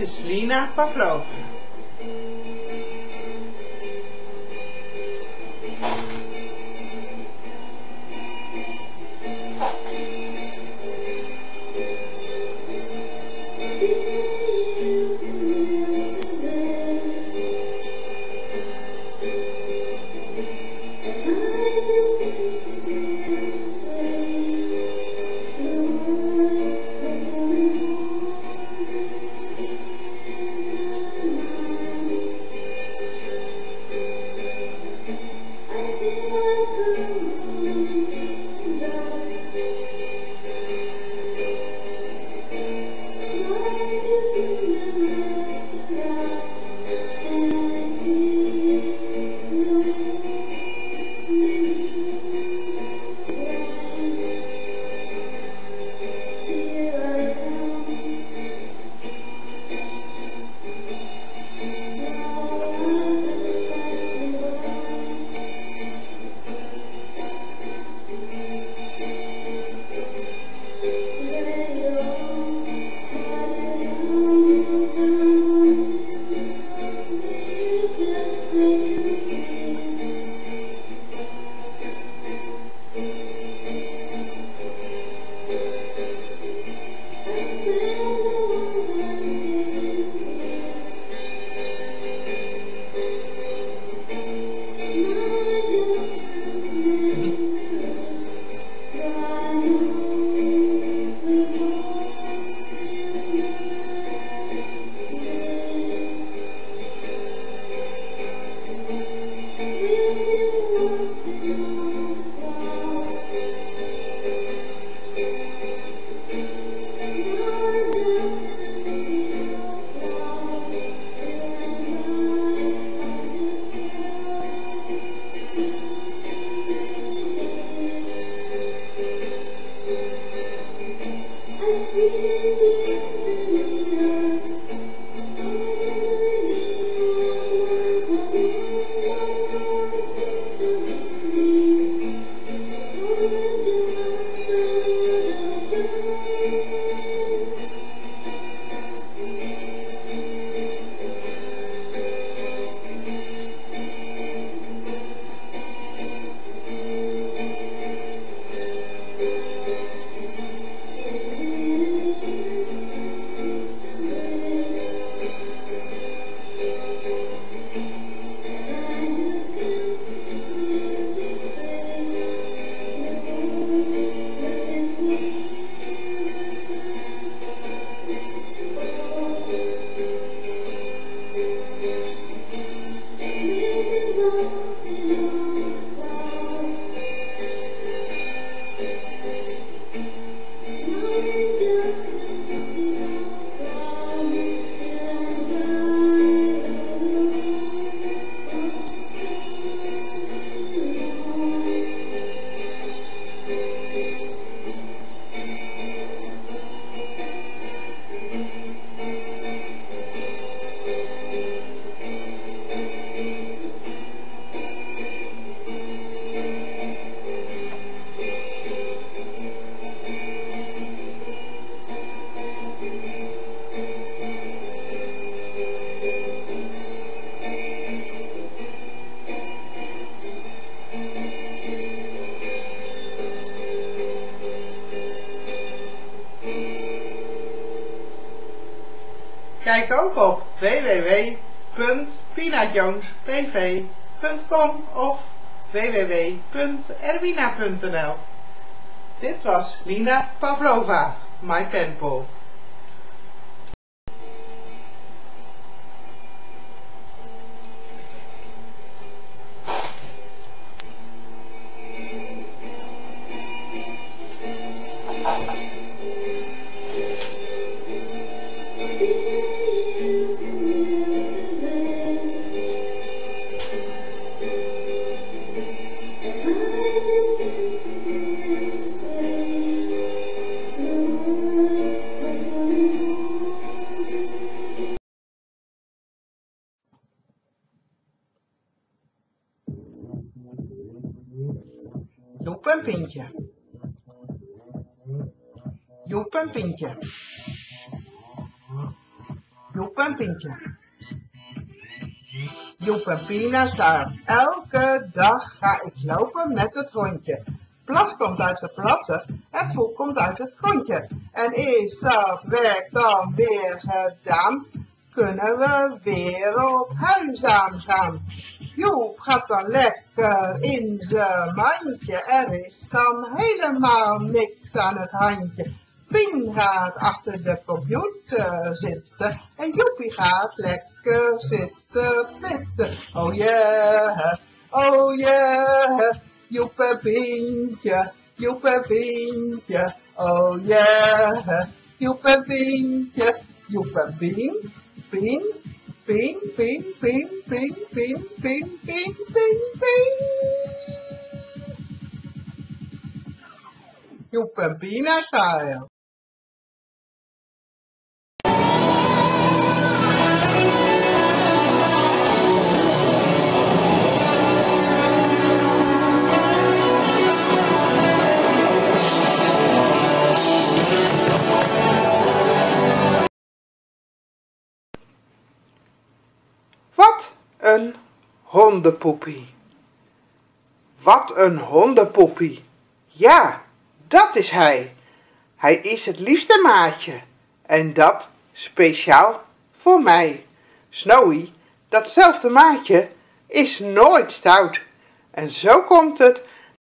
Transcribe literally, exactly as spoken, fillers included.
is Lina Pavlova. Kijk ook op w w w punt pina jones p v punt com of w w w punt erwina punt n l. Dit was Lina Pavlova, My Penpal. Joep en Pientje. Joep en Pientje. Joep en Pientje. Joep en Pina staan. Elke dag ga ik lopen met het hondje. Plas komt uit zijn plassen en poep komt uit het grondje. En is dat werk dan weer gedaan, kunnen we weer op huiszaam gaan. Joep gaat dan lekker in zijn mandje, er is dan helemaal niks aan het handje. Pien gaat achter de computer zitten en Joepie gaat lekker zitten pitten. Oh yeah, oh yeah, Joep en Pientje, Joep en Pientje. Oh yeah, Joep en Pientje, Joep en Pien, Pien, Pien, Pien, Pien, Pien, Pien, Pien, Pien, Pien, Pien. Joep en Pina style. Wat een hondenpoepie. Wat een hondenpoepie. Ja, dat is hij. Hij is het liefste maatje. En dat speciaal voor mij. Snowy, datzelfde maatje, is nooit stout. En zo komt het